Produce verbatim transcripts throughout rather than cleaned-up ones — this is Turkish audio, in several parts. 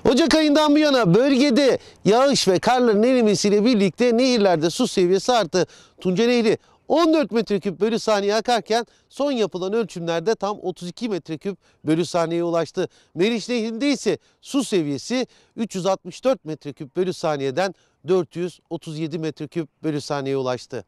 Ocak ayından bu yana bölgede yağış ve karların erimesiyle birlikte nehirlerde su seviyesi arttı. Tunca Nehri on dört metreküp bölü saniye akarken son yapılan ölçümlerde tam otuz iki metreküp bölü saniyeye ulaştı. Meriç Nehri'nde ise su seviyesi üç yüz altmış dört metreküp bölü saniyeden dört yüz otuz yedi metreküp bölü saniyeye ulaştı.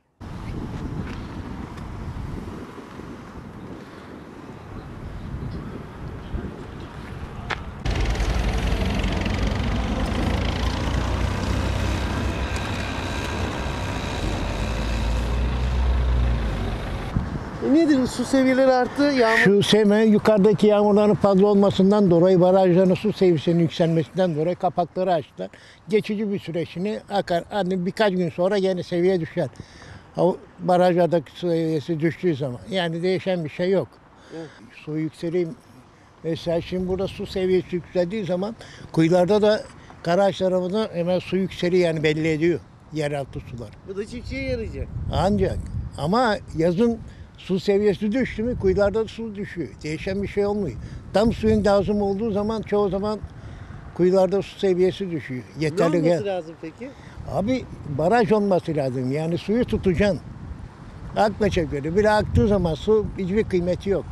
E nedir? Su seviyeleri arttı. Yağmur... Şu seme yukarıdaki yağmurların fazla olmasından dolayı barajların su seviyesinin yükselmesinden dolayı kapakları açtılar. Geçici bir süreçini akar. Hani birkaç gün sonra yine seviye düşer. O barajlardaki su seviyesi düştüğü zaman. Yani değişen bir şey yok. Evet. Su yükseleyim. Mesela şimdi burada su seviyesi yükseldiği zaman kuyularda da Karaağaç tarafında hemen su yükseliyor, yani belli ediyor yeraltı sular. Bu da çiftçiye yarayacak. Ancak ama yazın su seviyesi düştü mü kuyularda su düşüyor. Değişen bir şey olmuyor. Tam suyun lazım olduğu zaman çoğu zaman kuyularda su seviyesi düşüyor. Yeterli ne olması gel. lazım peki? Abi baraj olması lazım. Yani suyu tutacaksın. Akmayacak göre. Bir aktığı zaman su hiçbir kıymeti yok.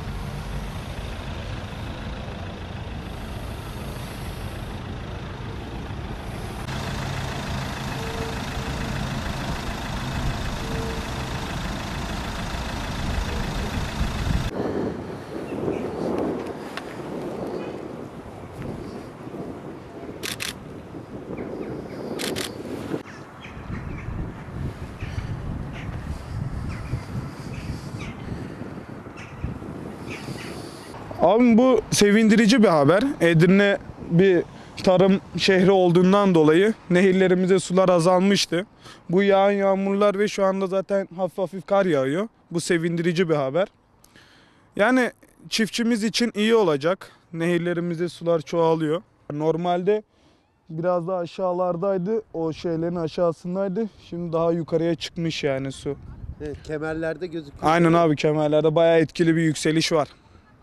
Abi bu sevindirici bir haber. Edirne bir tarım şehri olduğundan dolayı nehirlerimize sular azalmıştı. Bu yağan yağmurlar ve şu anda zaten hafif hafif kar yağıyor. Bu sevindirici bir haber. Yani çiftçimiz için iyi olacak. Nehirlerimize sular çoğalıyor. Normalde biraz daha aşağılardaydı. O şeylerin aşağısındaydı. Şimdi daha yukarıya çıkmış yani su. Evet, kemerlerde gözüküyor. Aynen abi, kemerlerde bayağı etkili bir yükseliş var.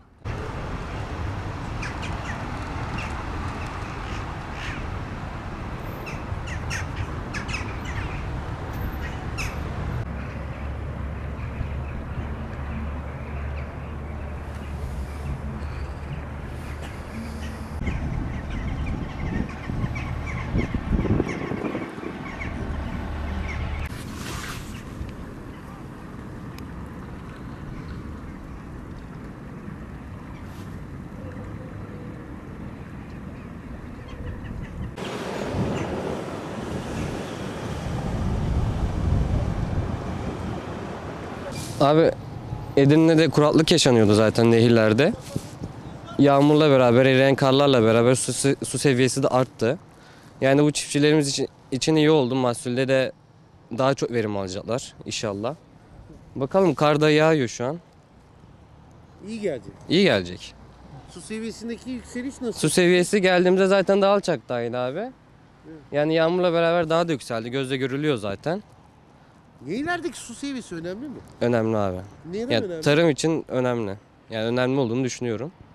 Abi Edirne'de kuraklık yaşanıyordu zaten nehirlerde. Yağmurla beraber, eriyen karlarla beraber su, su seviyesi de arttı. Yani bu çiftçilerimiz için, için iyi oldu. Mahsulde de daha çok verim alacaklar inşallah. Bakalım, kar da yağıyor şu an. İyi gelecek. İyi gelecek. Su seviyesindeki yükseliş nasıl? Su seviyesi geldiğimizde zaten daha alçaktaydı abi. Yani yağmurla beraber daha da yükseldi. Gözle görülüyor zaten. Nehirlerdeki su seviyesi önemli mi? Önemli abi. Neden Yani önemli? tarım için önemli. Yani önemli olduğunu düşünüyorum.